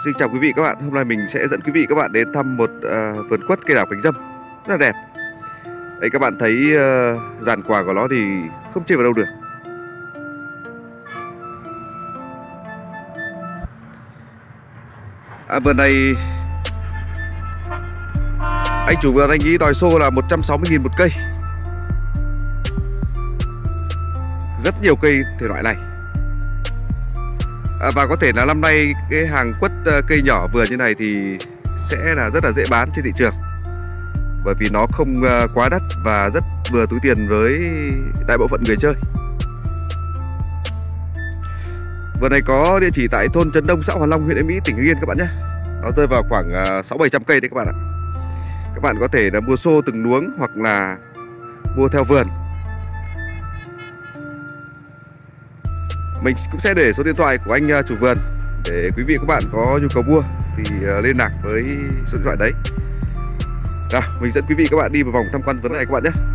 Xin chào quý vị các bạn. Hôm nay mình sẽ dẫn quý vị các bạn đến thăm một vườn quất cây đào cánh dâm rất là đẹp. Đấy, các bạn thấy giàn quả của nó thì không chê vào đâu được. Vườn này anh chủ vườn anh ý đòi xô là 160.000 một cây. Rất nhiều cây thể loại này. Và có thể là năm nay cái hàng quất cây nhỏ vừa như này thì sẽ là rất là dễ bán trên thị trường, bởi vì nó không quá đắt và rất vừa túi tiền với đại bộ phận người chơi. Vườn này có địa chỉ tại thôn Trấn Đông, xã Hòa Long, huyện Yên Mỹ, tỉnh Hưng Yên các bạn nhé. Nó rơi vào khoảng 600-700 cây đấy các bạn ạ. Các bạn có thể là mua xô từng luống hoặc là mua theo vườn. Mình cũng sẽ để số điện thoại của anh chủ vườn để quý vị các bạn có nhu cầu mua thì liên lạc với số điện thoại đấy. Nào, mình dẫn quý vị các bạn đi vào vòng tham quan vườn này các bạn nhé.